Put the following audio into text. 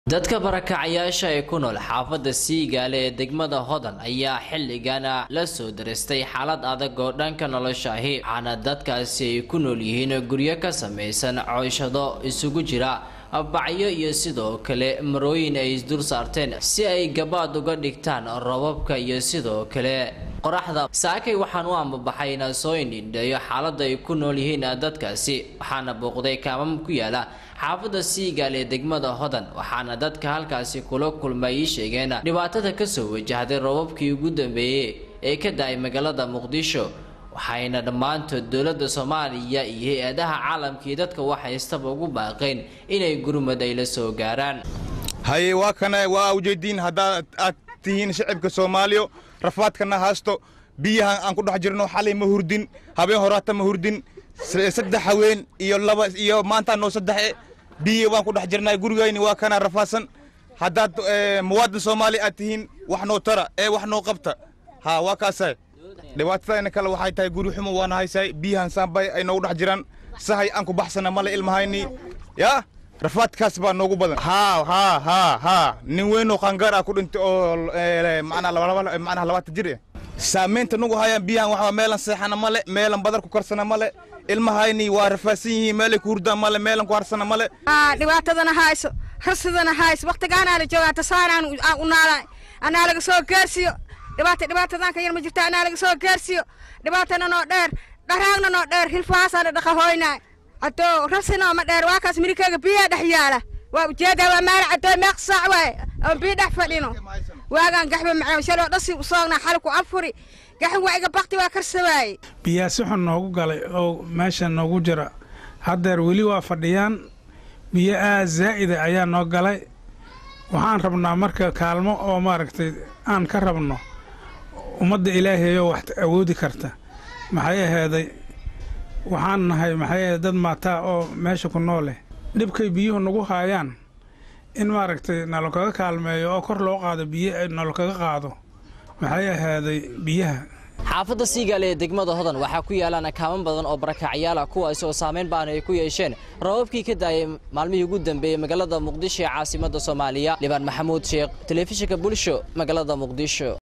dadka barakacayaasha ee ku nool xaafadda Siigaale ee degmada Hodan ayaa xilligana la soo darastay xaalad adag oo dhanka nolosha ah waxaana dadkaasi ay ku nool yihiin guryo ka samaysan cooshado isugu jira bacyo iyo sidoo kale marooyin ay isdul saarteen si ay gabaad uga dhigtaan roobabka iyo sidoo kale qoraxda saakay waxaan u ambabaxayna soo indheeyo xaaladda ay ku nool yihiin dadkaasi waxaana booqday kaamam ku yaala xaafadda Siigaale ee degmada Hodan waxaana dadka halkaasi kula kulmay sheegeen dhibaatada ka soo wajahday roobabkii ugu dambeeyay ee ka daay magaalada Muqdisho waxayna dhamaantood dawladda Soomaaliya iyo hay'adaha caalamka dadka wax haystaba ugu baaqeen inay gurmad ay la soo gaaraan hay waa kana waa ujeedin hada tihiin shacabka Soomaaliya rafaadkana haasto biyaha aan ku dhex jirno xalay ma hurdin habeen horaata ma hurdin saddex haween iyo laba iyo maanta noo saddex biyo waan ku dhex jirnaa gurigayni waa kana rafaasan hadaad muwaadin Soomaali aad tihiin wax noo tara wax noo qabta ha waa kaasay dhibaatadayna kale waxay tahay guri xumo waan haysay biyahan saambay ay noo dhex jiraan sahay aan ku baxsana male ilmahayni ya rafaadkaas baa noogu badan ha nin weyn oo qangaar ah ku dhintay oo macna laba jir saameynta nagu hayaan biyahan waxa meelan seexana male meelan badar ku karsana male ilmahayni waa rafaasan yihiin meel ku hurdaa male meelan ku harsana male dhibaatadana hayso harsadana hayso waqtigaana la joogaa tasaanaan u naalay ana laga soo gaarsiyo dhibaatadan ka yar ma jirta ana laga soo gaarsiyo dhibaatana noo dheer dharaagna noo dheer hilfaasana dhaqahoynaa ato rasina ma dheer waa kaas mirikaaga biya dhaxyaala waa ujeeda waa maal ato maqsac way oo biya dhax fadhino waagan gaxba macaan shalo dhasi u soogna xalku afuri gaxan waa iga baqti waa karsawaay biya si xun noogu galay oo meesha noogu jira hadeer wali waa fadhiyaan biya zaa'id ayaa noo galay waxaan rabnaa marka kaalmo oo maaragtay aan ka rabno ummadda Ilaahay oo wax awoodi karta maxay ahaday waxaan nahay maxay dad maata oo meesha ku nool dhibkay biyuhu nagu haayaan in maaragtay nalo kaga kaalmeeyo oo kor loo qaado biyo nalo kaga qaado maxay ahaday biyaha xaafadda Siigaale ee degmada Hodan waxa ku yaalaan kaaman badan oo barakacayaal ah kuwaas oo saameyn baan ay ku yeesheen roobabkii ka daayay maalmihii ugu dambeeyay magaalada Muqdisho ee caasimadda Soomaaliya Libaan Maxamuud Sheekh telefishinka bulsho magaalada Muqdisho